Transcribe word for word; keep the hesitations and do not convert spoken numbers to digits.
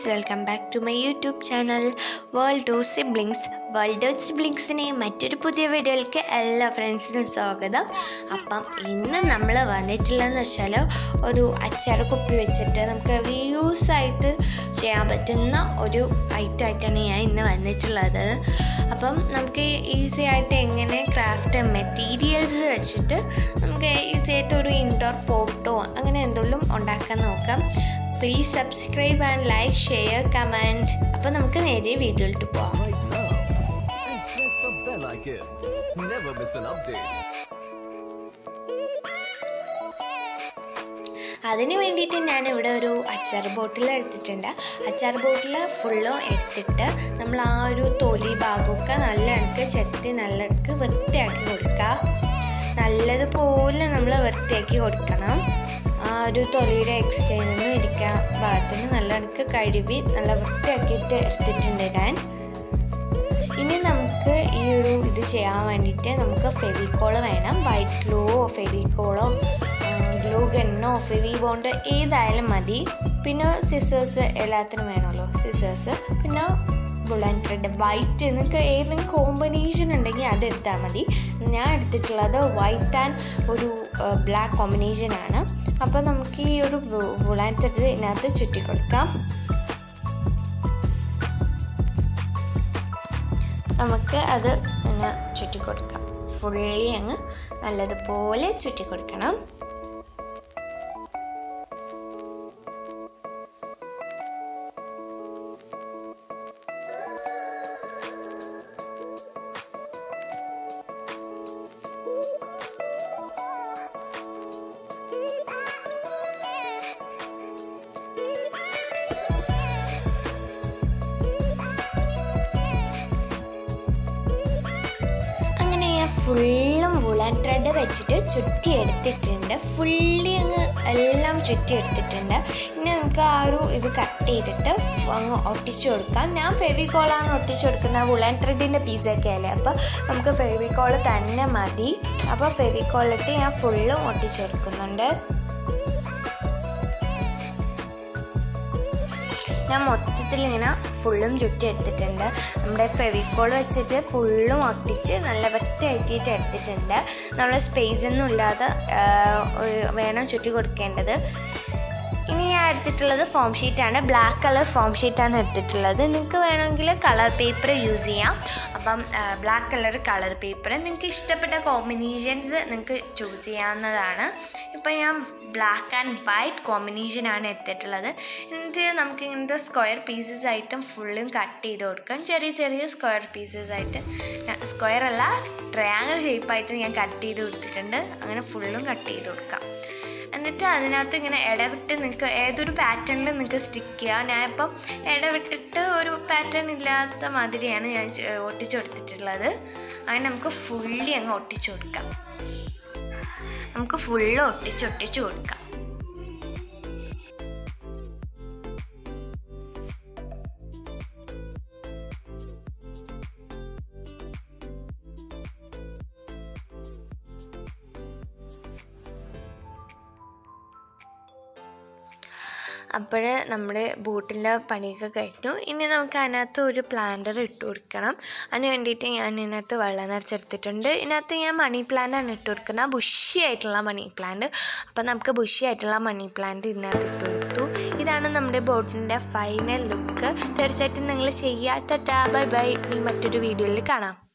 welcome back to my YouTube channel World of Siblings. World of Siblingsനെ മറ്റൊരു പുതിയ വീഡിയോയിലേക്ക് എല്ലാ ഫ്രണ്ട്സിനും സ്വാഗതം. അപ്പം ഇന്ന് നമ്മൾ വന്നിട്ടുള്ളതെന്ന് വെച്ചാൽ ഒരു അച്ചാർ കുപ്പി വെച്ചിട്ട് നമുക്ക് റീയൂസ് ആയിട്ട് ചെയ്യാൻ പറ്റുന്ന ഒരു ഐറ്റം ആയിട്ടാണ് ഞാൻ ഇന്ന് വന്നിട്ടുള്ളത്. അപ്പം നമുക്ക് ഈസി ആയിട്ട് എങ്ങനെ ക്രാഫ്റ്റ് മെറ്റീരിയൽസ് വെച്ചിട്ട് നമുക്ക് ഈസി ആയിട്ട് ഒരു ഇൻഡോർ പോട്ടോ അങ്ങനെ എന്തെങ്കിലും ഉണ്ടാക്കാൻ നോക്കാം. Please subscribe and like, share, comment. അപ്പോൾ നമുക്ക് നേരെ വീഡിയോയിലോട്ട് പോകാം. അതിന് വേണ്ടിയിട്ട് ഞാനിവിടെ ഒരു അച്ചാർ ബോട്ടിൽ എടുത്തിട്ടുണ്ട്. അച്ചാർ ബോട്ടിൽ ഫുള്ളും എടുത്തിട്ട് നമ്മൾ ആ ഒരു തൊലി ഭാഗമൊക്കെ നല്ല ഇടക്ക് ചെത്തി നല്ല ഇടക്ക് വൃത്തിയാക്കി കൊടുക്കുക. നല്ലതുപോലെ നമ്മൾ വൃത്തിയാക്കി കൊടുക്കണം. ആ ഒരു തൊലിയുടെ എക്സ്റ്റേനൊന്നും ഇരിക്കാൻ ഭാഗത്തിന് നല്ല ഇടക്ക് കഴുകി നല്ല വൃത്തിയാക്കിയിട്ട് എടുത്തിട്ടുണ്ട് ഞാൻ. ഇനി നമുക്ക് ഈ ഒരു ഇത് ചെയ്യാൻ വേണ്ടിയിട്ട് നമുക്ക് ഫെവിക്കോള് വേണം. വൈറ്റ് ഗ്ലൂ ഫെവിക്കോളോ ഗ്ലൂ ഗണ്ണോ ഫെവി ബോണ്ട് ഏതായാലും മതി. പിന്നെ സിസേഴ്സ് എല്ലാത്തിനും വേണമല്ലോ, സിസേഴ്സ്. പിന്നെ ബുള്ളൻ ത്രെഡ് വൈറ്റ്, നിങ്ങൾക്ക് ഏതെങ്കിലും കോമ്പിനേഷൻ ഉണ്ടെങ്കിൽ അത് എടുത്താൽ മതി. ഞാൻ എടുത്തിട്ടുള്ളത് വൈറ്റ് ആൻഡ് ഒരു ബ്ലാക്ക് കോമ്പിനേഷനാണ്. അപ്പോൾ നമുക്ക് ഈ ഒരു ബുള്ളൻ ത്രെഡ് ഇതിനകത്ത് ചുറ്റി കൊടുക്കാം. നമുക്ക് അത് ഇങ്ങനെ ചുറ്റി കൊടുക്കാം. ഫുള്ളി അങ്ങ് നല്ലതുപോലെ ചുറ്റി കൊടുക്കണം. ഫുള്ളും വുളൻ ത്രെഡ് വെച്ചിട്ട് ചുറ്റി എടുത്തിട്ടുണ്ട്. ഫുള്ളി അങ്ങ് എല്ലാം ചുറ്റി എടുത്തിട്ടുണ്ട്. ഇനി നമുക്ക് ആ ഒരു ഇത് കട്ട് ചെയ്തിട്ട് അങ്ങ് ഒട്ടിച്ചു കൊടുക്കാം. ഞാൻ ഫെവിക്കോളാണ് ഒട്ടിച്ചു കൊടുക്കുന്നത്. വുളൻ ത്രെഡിൻ്റെ പീസൊക്കെ അല്ലേ, അപ്പോൾ നമുക്ക് ഫെവിക്കോള് തന്നെ മതി. അപ്പോൾ ഫെവിക്കോളിട്ട് ഞാൻ ഫുള്ളും ഒട്ടിച്ചു കൊടുക്കുന്നുണ്ട്. ഞാൻ മൊത്തത്തിൽ ഇങ്ങനെ ഫുള്ളും ചുറ്റി എടുത്തിട്ടുണ്ട്. നമ്മുടെ ഫെവിക്കോൾ വെച്ചിട്ട് ഫുള്ളും ഒട്ടിച്ച് നല്ല വൃത്തിയാക്കിയിട്ട് എടുത്തിട്ടുണ്ട്. നമ്മൾ സ്പേസ് ഒന്നും ഇല്ലാതെ വേണം ചുറ്റി കൊടുക്കേണ്ടത്. ഇനി ഞാൻ എടുത്തിട്ടുള്ളത് ഫോം ഷീറ്റാണ്. ബ്ലാക്ക് കളർ ഫോം ഷീറ്റാണ് എടുത്തിട്ടുള്ളത്. നിങ്ങൾക്ക് വേണമെങ്കിൽ കളർ പേപ്പർ യൂസ് ചെയ്യാം. അപ്പം ബ്ലാക്ക് കളർ കളർ പേപ്പർ നിങ്ങൾക്ക് ഇഷ്ടപ്പെട്ട കോമ്പിനേഷൻസ് നിങ്ങൾക്ക് ചൂസ് ചെയ്യാവുന്നതാണ്. ഇപ്പം ഞാൻ ബ്ലാക്ക് ആൻഡ് വൈറ്റ് കോമ്പിനേഷനാണ് എടുത്തിട്ടുള്ളത്. എന്നിട്ട് നമുക്ക് ഇങ്ങനത്തെ സ്ക്വയർ പീസസ് ആയിട്ടും ഫുള്ളും കട്ട് ചെയ്ത് കൊടുക്കാം. ചെറിയ ചെറിയ സ്ക്വയർ പീസസ് ആയിട്ട്, സ്ക്വയർ അല്ല ട്രയാങ്കിൾ ഷേപ്പായിട്ട് ഞാൻ കട്ട് ചെയ്ത് കൊടുത്തിട്ടുണ്ട്. അങ്ങനെ ഫുള്ളും കട്ട് ചെയ്ത് കൊടുക്കാം. എന്നിട്ട് അതിനകത്ത് ഇങ്ങനെ ഇടവിട്ട് നിങ്ങൾക്ക് ഏതൊരു പാറ്റേണിൽ നിങ്ങൾക്ക് സ്റ്റിക്ക് ചെയ്യാം. ഞാനിപ്പം ഇടവിട്ടിട്ട് ഒരു പാറ്റേൺ ഇല്ലാത്ത മാതിരിയാണ് ഞാൻ ഒട്ടിച്ചു കൊടുത്തിട്ടുള്ളത്. അങ്ങനെ നമുക്ക് ഫുള്ളി അങ്ങ് ഒട്ടിച്ചു കൊടുക്കാം. നമുക്ക് ഫുള്ള് ഒട്ടിച്ചൊട്ടിച്ച് കൊടുക്കാം. അപ്പോൾ നമ്മുടെ ബോട്ടിൻ്റെ പണിയൊക്കെ കഴിഞ്ഞു. ഇനി നമുക്ക് അതിനകത്ത് ഒരു പ്ലാന്റർ ഇട്ട് കൊടുക്കണം. അതിന് വേണ്ടിയിട്ട് ഞാൻ ഇതിനകത്ത് വെള്ളം നിറച്ചെടുത്തിട്ടുണ്ട്. ഇതിനകത്ത് ഞാൻ മണി പ്ലാന്റാണ് ഇട്ട് കൊടുക്കുന്നത്, ബുഷി ആയിട്ടുള്ള മണി പ്ലാന്റ്. അപ്പോൾ നമുക്ക് ബുഷി ആയിട്ടുള്ള മണി പ്ലാന്റ് ഇതിനകത്ത് ഇട്ട് കൊടുത്തു. ഇതാണ് നമ്മുടെ ബോട്ടിൻ്റെ ഫൈനൽ ലുക്ക്. തീർച്ചയായിട്ടും നിങ്ങൾ ചെയ്യാത്ത ബൈ ബൈ. ഇനി മറ്റൊരു വീഡിയോയിൽ കാണാം.